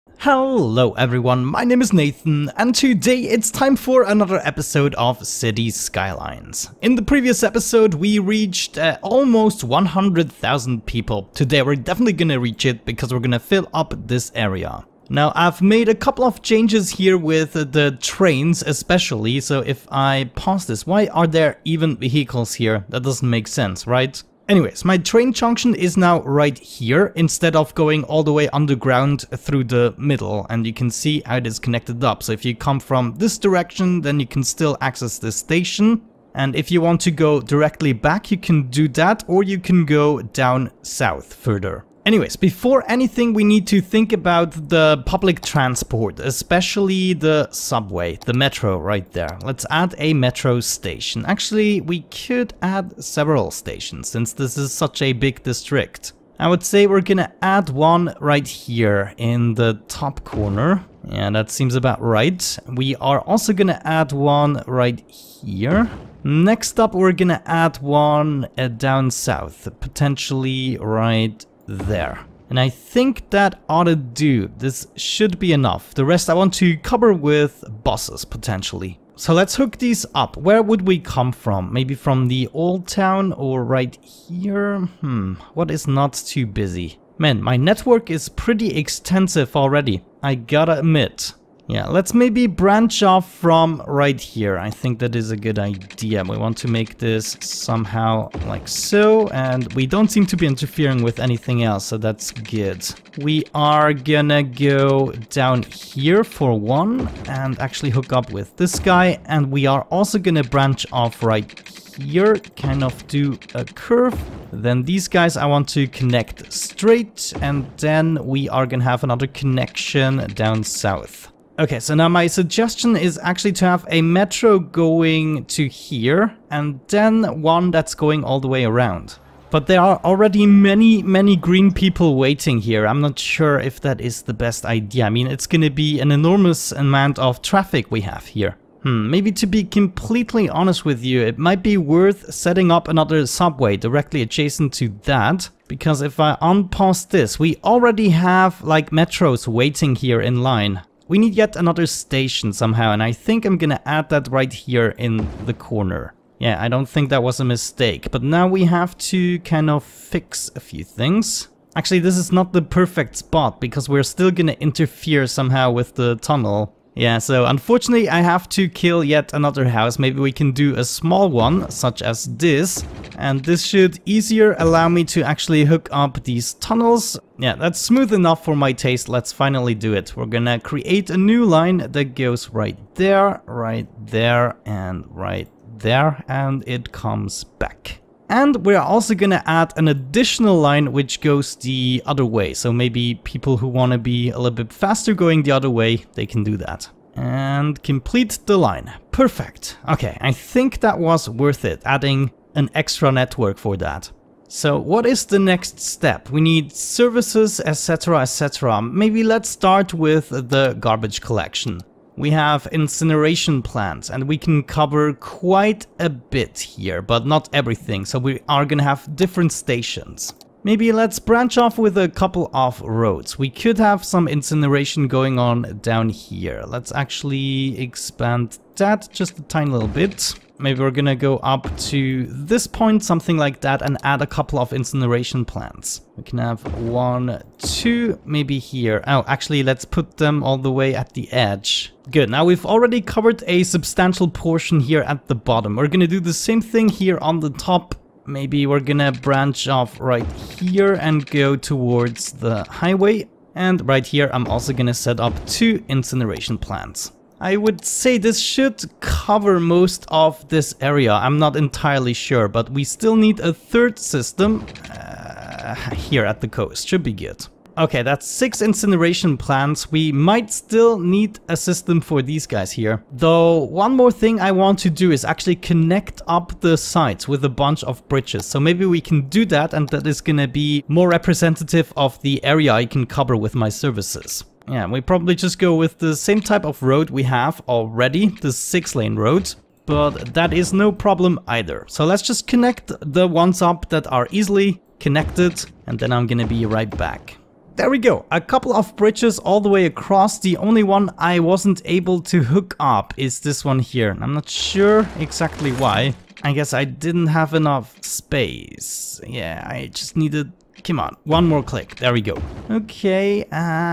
Hello everyone, my name is Nathan, and today it's time for another episode of City Skylines. In the previous episode we reached almost 100,000 people. Today we're definitely gonna reach it because we're gonna fill up this area. Now I've made a couple of changes here with the trains especially, so if I pause this, why are there even vehicles here? That doesn't make sense, right? Anyways, my train junction is now right here instead of going all the way underground through the middle, and you can see how it is connected up. So if you come from this direction, then you can still access this station. And if you want to go directly back, you can do that, or you can go down south further. Anyways, before anything, we need to think about the public transport, especially the subway, the metro right there. Let's add a metro station. Actually, we could add several stations since this is such a big district. I would say we're gonna add one right here in the top corner. Yeah, that seems about right. We are also gonna add one right here. Next up, we're gonna add one down south, potentially right there. And I think that ought to do. This should be enough. The rest I want to cover with buses potentially. So let's hook these up. Where would we come from? Maybe from the old town or right here? What is not too busy? Man, my network is pretty extensive already, I gotta admit. Yeah, let's maybe branch off from right here. I think that is a good idea. We want to make this somehow like so, and we don't seem to be interfering with anything else, so that's good. We are gonna go down here for one and actually hook up with this guy, and we are also gonna branch off right here, kind of do a curve. Then these guys I want to connect straight, and then we are gonna have another connection down south. Okay, so now my suggestion is actually to have a metro going to here and then one that's going all the way around. But there are already many green people waiting here. I'm not sure if that is the best idea. I mean, it's gonna be an enormous amount of traffic we have here. Maybe to be completely honest with you, it might be worth setting up another subway directly adjacent to that. Because if I unpause this, we already have like metros waiting here in line. We need yet another station somehow, and I think I'm gonna add that right here in the corner. Yeah, I don't think that was a mistake, but now we have to kind of fix a few things. Actually, this is not the perfect spot because we're still gonna interfere somehow with the tunnel. Yeah, so unfortunately I have to kill yet another house. Maybe we can do a small one, such as this. And this should easier allow me to actually hook up these tunnels. Yeah, that's smooth enough for my taste. Let's finally do it. We're gonna create a new line that goes right there, and right there, and it comes back. And we're also gonna add an additional line which goes the other way. So maybe people who wanna be a little bit faster going the other way, they can do that. And complete the line. Perfect. Okay, I think that was worth it, adding an extra network for that. So what is the next step? We need services, etc, etc. Maybe let's start with the garbage collection. We have incineration plants and we can cover quite a bit here, but not everything, so we are gonna have different stations. Maybe let's branch off with a couple of roads. We could have some incineration going on down here. Let's actually expand that just a tiny little bit. Maybe we're gonna go up to this point, something like that, and add a couple of incineration plants. We can have 1, 2, maybe here. Oh, actually, let's put them all the way at the edge. Good, now we've already covered a substantial portion here at the bottom. We're gonna do the same thing here on the top. Maybe we're gonna branch off right here and go towards the highway. And right here, I'm also gonna set up 2 incineration plants. I would say this should cover most of this area. I'm not entirely sure, but we still need a third system here at the coast. Should be good. Okay, that's 6 incineration plants. We might still need a system for these guys here. Though, one more thing I want to do is actually connect up the sites with a bunch of bridges. So maybe we can do that, and that is gonna be more representative of the area I can cover with my services. Yeah, we probably just go with the same type of road we have already, the 6-lane road. But that is no problem either. So let's just connect the ones up that are easily connected, and then I'm gonna be right back. There we go. A couple of bridges all the way across. The only one I wasn't able to hook up is this one here. I'm not sure exactly why. I guess I didn't have enough space. Yeah, I just needed... Come on, one more click. There we go. Okay,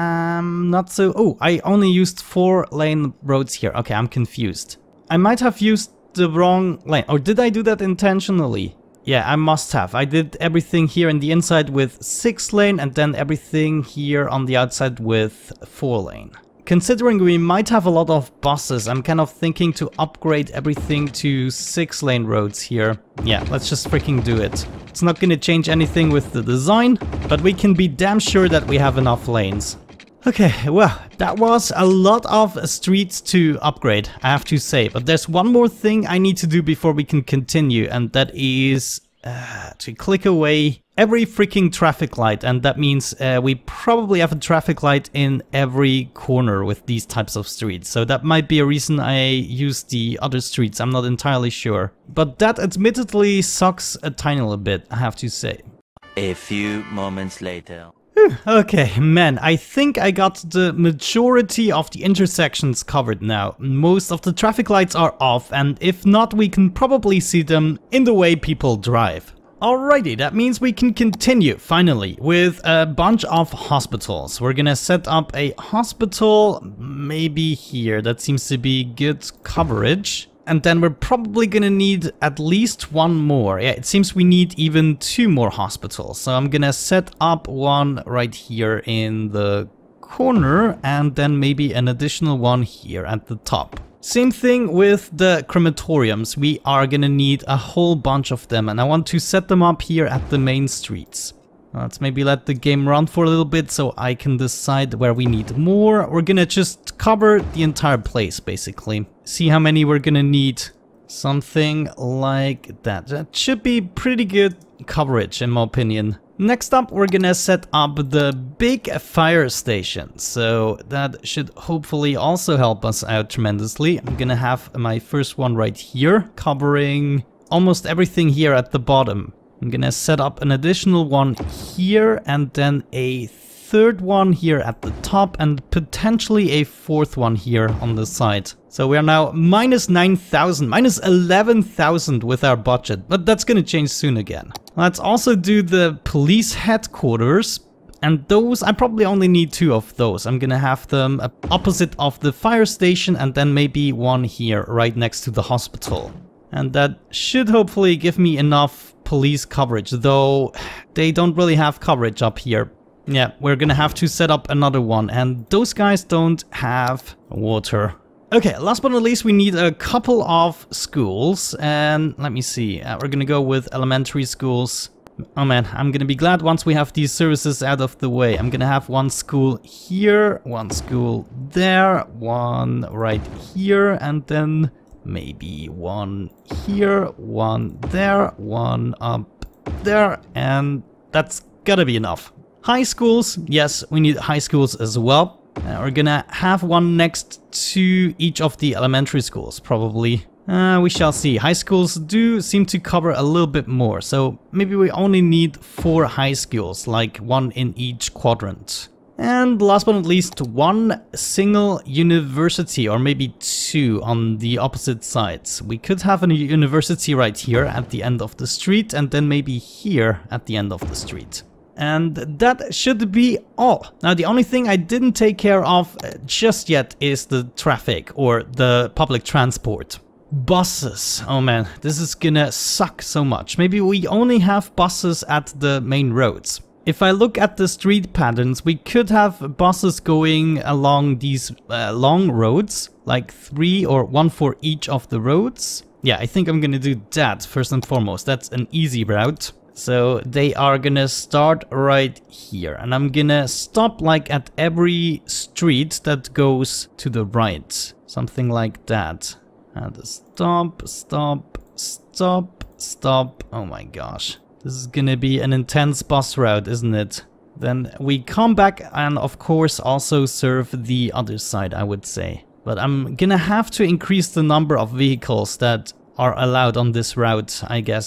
not so... Oh, I only used 4-lane roads here. Okay, I'm confused. I might have used the wrong lane. Or did I do that intentionally? Yeah, I must have. I did everything here in the inside with 6-lane and then everything here on the outside with 4-lane. Considering we might have a lot of buses, I'm kind of thinking to upgrade everything to 6-lane roads here. Yeah, let's just freaking do it. It's not gonna change anything with the design, but we can be damn sure that we have enough lanes. Okay, well, that was a lot of streets to upgrade, I have to say. But there's one more thing I need to do before we can continue, and that is to click away every freaking traffic light. And that means we probably have a traffic light in every corner with these types of streets. So that might be a reason I use the other streets, I'm not entirely sure. But that admittedly sucks a tiny little bit, I have to say. A few moments later. Okay, man, I think I got the majority of the intersections covered now. Most of the traffic lights are off, and if not, we can probably see them in the way people drive. Alrighty, that means we can continue, finally, with a bunch of hospitals. We're gonna set up a hospital, maybe here, that seems to be good coverage. And then we're probably gonna need at least one more. Yeah, it seems we need even 2 more hospitals. So I'm gonna set up one right here in the corner and then maybe an additional one here at the top. Same thing with the crematoriums. We are gonna need a whole bunch of them and I want to set them up here at the main streets. Let's maybe let the game run for a little bit so I can decide where we need more. We're gonna just cover the entire place, basically. See how many we're gonna need. Something like that. That should be pretty good coverage, in my opinion. Next up, we're gonna set up the big fire station. So that should hopefully also help us out tremendously. I'm gonna have my first one right here, covering almost everything here at the bottom. I'm gonna set up an additional one here and then a third one here at the top and potentially a fourth one here on the side. So we are now minus 9,000, minus 11,000 with our budget, but that's gonna change soon again. Let's also do the police headquarters. And those, I probably only need 2 of those. I'm gonna have them opposite of the fire station and then maybe one here right next to the hospital. And that should hopefully give me enough police coverage, though they don't really have coverage up here. Yeah, we're gonna have to set up another one, and those guys don't have water. Okay, last but not least, we need a couple of schools, and let me see, we're gonna go with elementary schools. Oh man, I'm gonna be glad once we have these services out of the way. I'm gonna have one school here, one school there, one right here, and then maybe one here, one there, one up there, and that's gotta be enough. High schools, yes, we need high schools as well. We're gonna have one next to each of the elementary schools, probably. We shall see. High schools do seem to cover a little bit more, so maybe we only need 4 high schools, like one in each quadrant. And last but not least, one single university, or maybe 2 on the opposite sides. We could have a university right here at the end of the street, and then maybe here at the end of the street. And that should be all. Now, the only thing I didn't take care of just yet is the traffic, or the public transport. Buses. Oh man, this is gonna suck so much. Maybe we only have buses at the main roads. If I look at the street patterns, we could have buses going along these long roads, like 3 or 1 for each of the roads. Yeah, I think I'm gonna do that first and foremost. That's an easy route. So they are gonna start right here, and I'm gonna stop like at every street that goes to the right. Something like that. And stop, stop, stop, stop. Oh my gosh. This is gonna be an intense bus route, isn't it? Then we come back and of course also serve the other side, I would say. But I'm gonna have to increase the number of vehicles that are allowed on this route, I guess.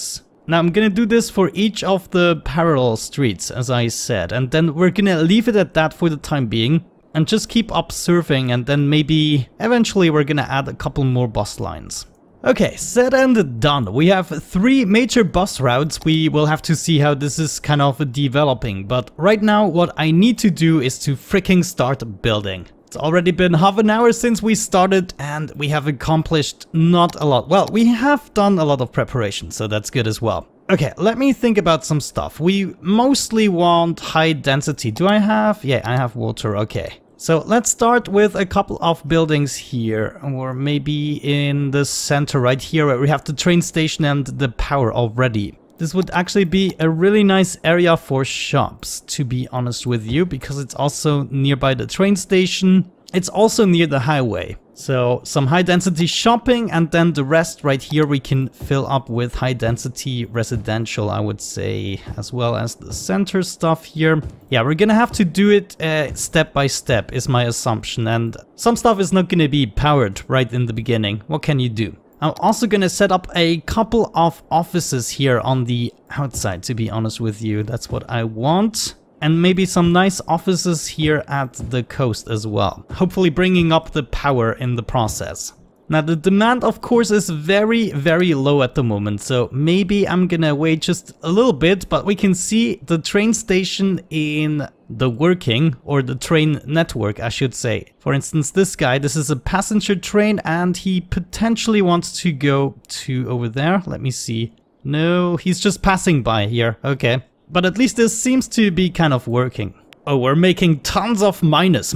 Now I'm gonna do this for each of the parallel streets, as I said, and then we're gonna leave it at that for the time being and just keep observing, and then maybe eventually we're gonna add a couple more bus lines. Okay, said and done. We have 3 major bus routes. We will have to see how this is kind of developing, but right now what I need to do is to freaking start building. It's already been half an hour since we started and we have accomplished not a lot. Well, we have done a lot of preparation, so that's good as well. Okay, let me think about some stuff. We mostly want high density. Do I have? Yeah, I have water. Okay. So let's start with a couple of buildings here, or maybe in the center right here where we have the train station and the power already. This would actually be a really nice area for shops, to be honest with you, because it's also nearby the train station. It's also near the highway. So some high density shopping, and then the rest right here we can fill up with high density residential, I would say, as well as the center stuff here. Yeah, we're gonna have to do it step by step is my assumption, and some stuff is not gonna be powered right in the beginning. What can you do? I'm also gonna set up a couple of offices here on the outside, to be honest with you. That's what I want. And maybe some nice offices here at the coast as well. Hopefully bringing up the power in the process. Now the demand of course is very, very low at the moment. So maybe I'm gonna wait just a little bit, but we can see the train station in the working, or the train network I should say. For instance, this guy, this is a passenger train and he potentially wants to go to over there. Let me see. No, he's just passing by here. Okay. But at least this seems to be kind of working. Oh, we're making tons of minus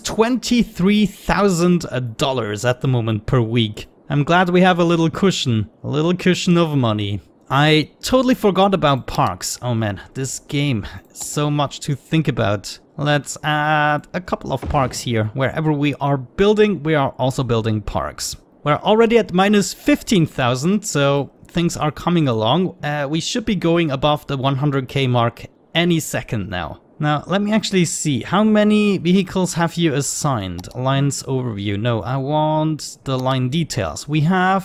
$23,000 at the moment per week. I'm glad we have a little cushion of money. I totally forgot about parks. Oh man, this game is so much to think about. Let's add a couple of parks here. Wherever we are building, we are also building parks. We're already at minus 15,000, so things are coming along. We should be going above the 100k mark any second now. Now, let me actually see. How many vehicles have you assigned? Lines overview. No, I want the line details. We have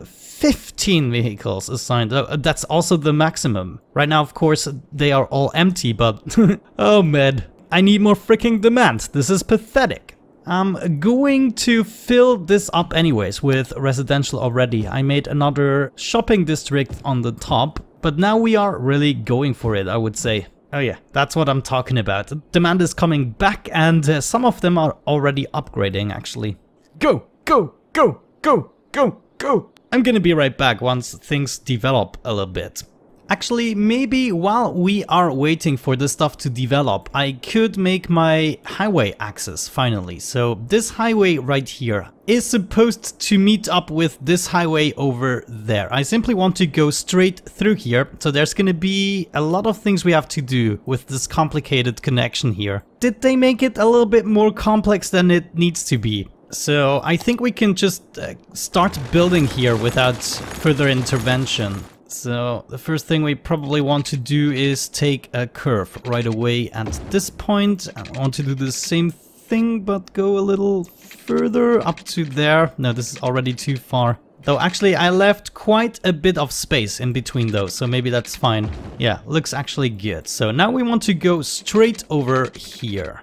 15 vehicles assigned. That's also the maximum. Right now, of course, they are all empty, but oh man, I need more freaking demand. This is pathetic. I'm going to fill this up anyways with residential already. I made another shopping district on the top, but now we are really going for it, I would say. Oh yeah, that's what I'm talking about. Demand is coming back and some of them are already upgrading actually. Go, go, go, go, go, go. I'm gonna be right back once things develop a little bit. Actually, maybe while we are waiting for this stuff to develop, I could make my highway access finally. So this highway right here is supposed to meet up with this highway over there. I simply want to go straight through here. So there's going to be a lot of things we have to do with this complicated connection here. Did they make it a little bit more complex than it needs to be? So I think we can just start building here without further intervention. So the first thing we probably want to do is take a curve right away at this point. I want to do the same thing but go a little further up to there. No, this is already too far. Though actually I left quite a bit of space in between those, so maybe that's fine. Yeah, looks actually good. So now we want to go straight over here.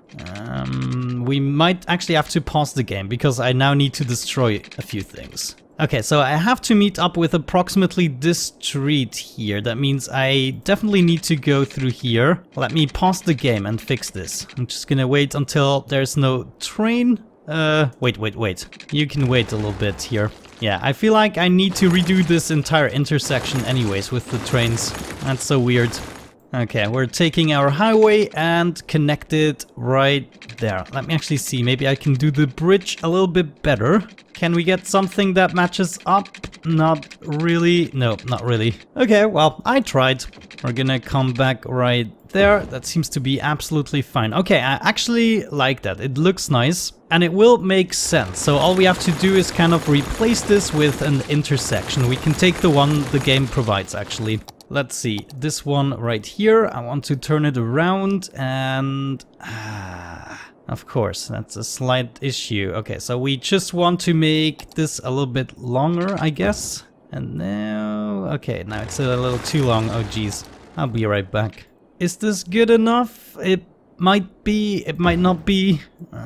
We might actually have to pause the game because I now need to destroy a few things. Okay, so I have to meet up with approximately this street here. That means I definitely need to go through here. Let me pause the game and fix this. I'm just gonna wait until there's no train. Wait. You can wait a little bit here. Yeah, I feel like I need to redo this entire intersection anyways with the trains. That's so weird. Okay, we're taking our highway and connect it right there. Let me actually see, maybe I can do the bridge a little bit better. Can we get something that matches up? Not really. No, not really. Okay, well, I tried. We're gonna come back right there. That seems to be absolutely fine. Okay, I actually like that. It looks nice and it will make sense. So all we have to do is kind of replace this with an intersection. We can take the one the game provides actually. Let's see, this one right here, I want to turn it around and... of course, that's a slight issue. Okay, so we just want to make this a little bit longer, I guess. And now... Okay, now it's a little too long. Oh, geez. I'll be right back. Is this good enough? It might be. It might not be.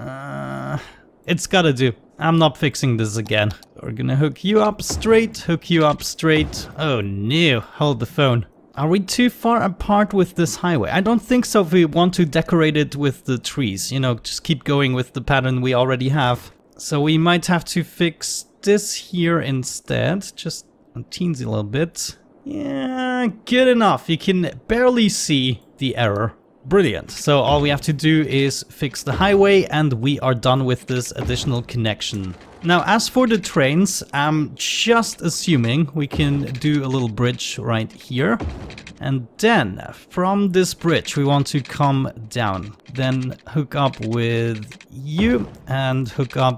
It's gotta do. I'm not fixing this again. We're gonna hook you up straight. Hook you up straight. Oh, no. Hold the phone. Are we too far apart with this highway? I don't think so if we want to decorate it with the trees. You know, just keep going with the pattern we already have. So we might have to fix this here instead. Just a teensy little bit. Yeah, good enough. You can barely see the error. Brilliant. So all we have to do is fix the highway and we are done with this additional connection. Now, as for the trains, I'm just assuming we can do a little bridge right here. And then from this bridge, we want to come down. Then hook up with you and hook up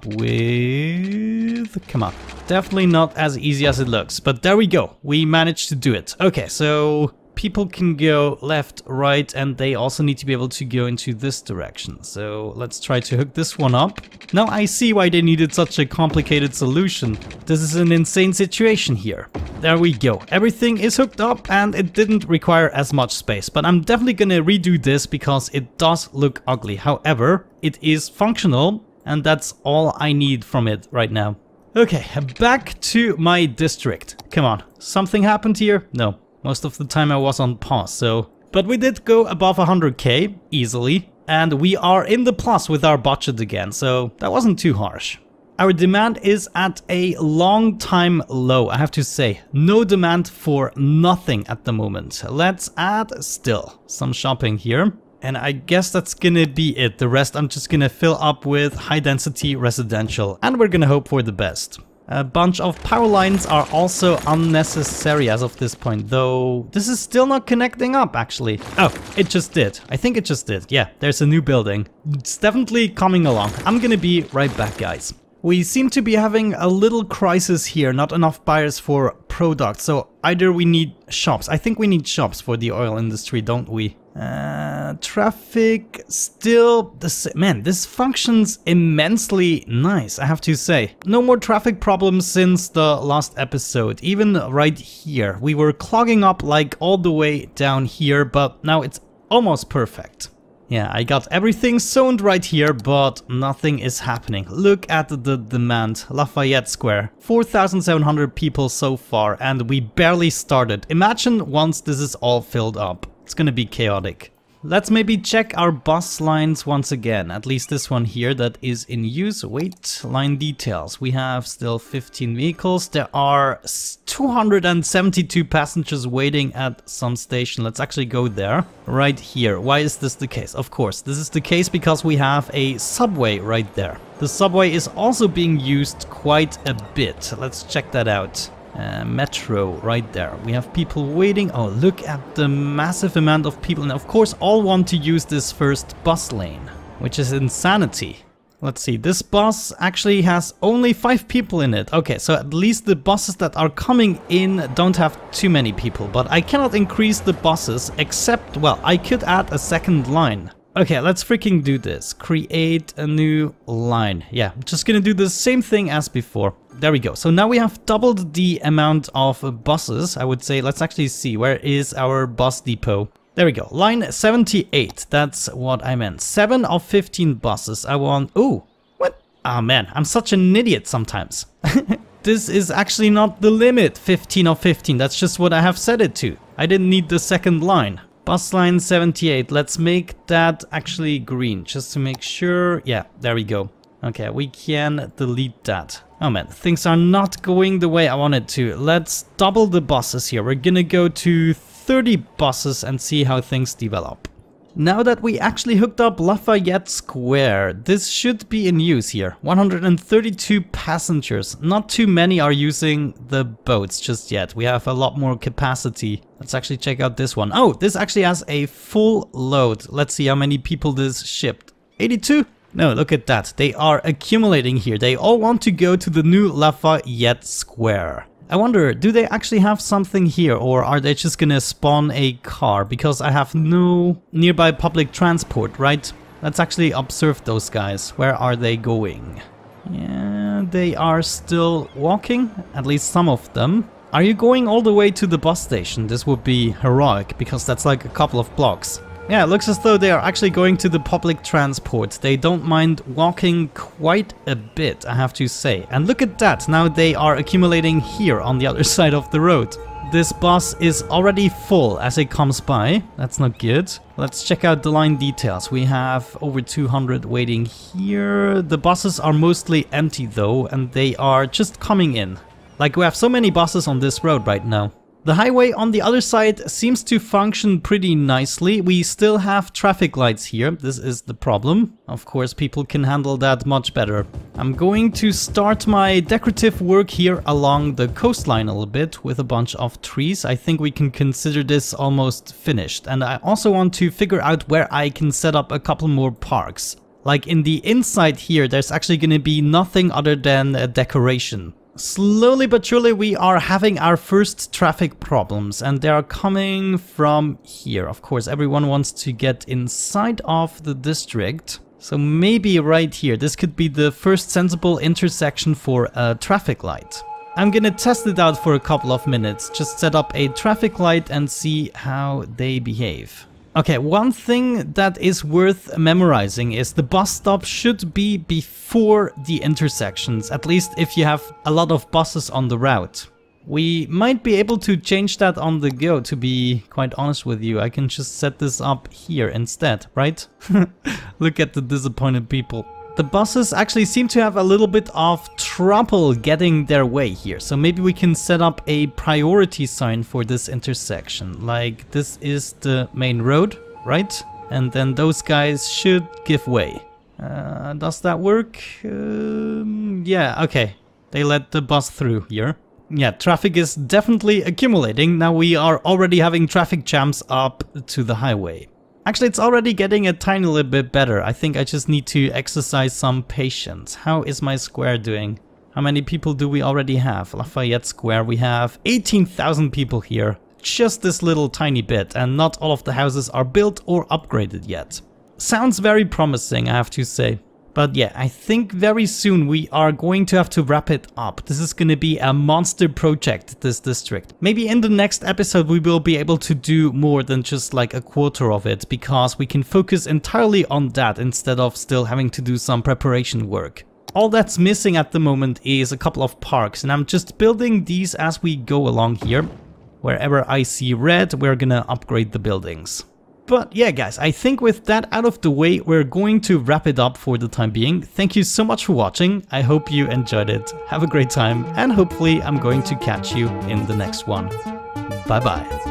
with... Come on. Definitely not as easy as it looks, but there we go. We managed to do it. Okay, so... people can go left, right, and they also need to be able to go into this direction. So let's try to hook this one up. Now I see why they needed such a complicated solution. This is an insane situation here. There we go. Everything is hooked up and it didn't require as much space. But I'm definitely gonna redo this because it does look ugly. However, it is functional and that's all I need from it right now. Okay, back to my district. Come on, something happened here? No. Most of the time I was on pause, so... But we did go above 100k, easily. And we are in the plus with our budget again, so that wasn't too harsh. Our demand is at a long time low, I have to say. No demand for nothing at the moment. Let's add still some shopping here. And I guess that's gonna be it. The rest I'm just gonna fill up with high density residential. And we're gonna hope for the best. A bunch of power lines are also unnecessary as of this point, though this is still not connecting up, actually. Oh, it just did. I think it just did. Yeah, there's a new building. It's definitely coming along. I'm gonna be right back, guys. We seem to be having a little crisis here, not enough buyers for products, so either we need shops. I think we need shops for the oil industry, don't we? Traffic still the same. Man, this functions immensely nice, I have to say. No more traffic problems since the last episode. Even right here, we were clogging up like all the way down here, but now it's almost perfect. Yeah, I got everything zoned right here, but nothing is happening. Look at the demand. Lafayette Square. 4,700 people so far, and we barely started. Imagine once this is all filled up. It's gonna be chaotic. Let's maybe check our bus lines once again. At least this one here that is in use. Wait, line details. We have still 15 vehicles. There are 272 passengers waiting at some station. Let's actually go there. Right here. Why is this the case? Of course, this is the case because we have a subway right there. The subway is also being used quite a bit. Let's check that out. Metro right there. We have people waiting. Oh, look at the massive amount of people. And of course, all want to use this first bus lane, which is insanity. Let's see. This bus actually has only 5 people in it. Okay, so at least the buses that are coming in don't have too many people. But I cannot increase the buses except, well, I could add a second line. Okay, let's freaking do this. Create a new line. Yeah, I'm just gonna do the same thing as before. There we go. So now we have doubled the amount of buses. I would say, let's actually see. Where is our bus depot? There we go. Line 78. That's what I meant. 7 of 15 buses. I want... Ooh, what? Ah, man, I'm such an idiot sometimes. This is actually not the limit. 15 of 15. That's just what I have set it to. I didn't need the second line. Bus line 78, let's make that actually green, just to make sure. Yeah, there we go. Okay, we can delete that. Oh man, things are not going the way I wanted to. Let's double the buses here. We're gonna go to 30 buses and see how things develop. Now that we actually hooked up Lafayette Square, this should be in use here. 132 passengers. Not too many are using the boats just yet. We have a lot more capacity. Let's actually check out this one. Oh, this actually has a full load. Let's see how many people this shipped. 82? No, look at that. They are accumulating here. They all want to go to the new Lafayette Square. I wonder, do they actually have something here, or are they just gonna spawn a car? Because I have no nearby public transport, right? Let's actually observe those guys. Where are they going? Yeah, they are still walking, at least some of them. Are you going all the way to the bus station? This would be heroic, because that's like a couple of blocks. Yeah, it looks as though they are actually going to the public transport. They don't mind walking quite a bit, I have to say. And look at that, now they are accumulating here on the other side of the road. This bus is already full as it comes by. That's not good. Let's check out the line details. We have over 200 waiting here. The buses are mostly empty though, and they are just coming in. Like, we have so many buses on this road right now. The highway on the other side seems to function pretty nicely. We still have traffic lights here. This is the problem. Of course, people can handle that much better. I'm going to start my decorative work here along the coastline a little bit with a bunch of trees. I think we can consider this almost finished. And I also want to figure out where I can set up a couple more parks. Like in the inside here, there's actually going to be nothing other than a decoration. Slowly but surely we are having our first traffic problems, and they are coming from here. Of course, everyone wants to get inside of the district. So maybe right here, this could be the first sensible intersection for a traffic light. I'm gonna test it out for a couple of minutes, just set up a traffic light and see how they behave. Okay, one thing that is worth memorizing is the bus stop should be before the intersections, at least if you have a lot of buses on the route. We might be able to change that on the go, to be quite honest with you. I can just set this up here instead, right? Look at the disappointed people. The buses actually seem to have a little bit of trouble getting their way here. So maybe we can set up a priority sign for this intersection. Like, this is the main road, right? And then those guys should give way. Does that work? Yeah, okay. They let the bus through here. Yeah, traffic is definitely accumulating. Now we are already having traffic jams up to the highway. Actually, it's already getting a tiny little bit better. I think I just need to exercise some patience. How is my square doing? How many people do we already have? Lafayette Square, we have 18,000 people here. Just this little tiny bit, and not all of the houses are built or upgraded yet. Sounds very promising, I have to say. But yeah, I think very soon we are going to have to wrap it up. This is going to be a monster project, this district. Maybe in the next episode we will be able to do more than just like a quarter of it, because we can focus entirely on that instead of still having to do some preparation work. All that's missing at the moment is a couple of parks, and I'm just building these as we go along here. Wherever I see red, we're gonna upgrade the buildings. But yeah, guys, I think with that out of the way, we're going to wrap it up for the time being. Thank you so much for watching. I hope you enjoyed it. Have a great time, and hopefully I'm going to catch you in the next one. Bye bye.